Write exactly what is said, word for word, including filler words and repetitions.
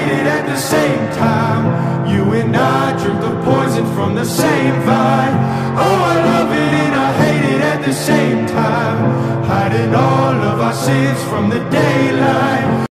hate it at the same time. You and I drink the poison from the same vine. Oh, I love it and I hate it at the same time, hiding all of our sins from the daylight.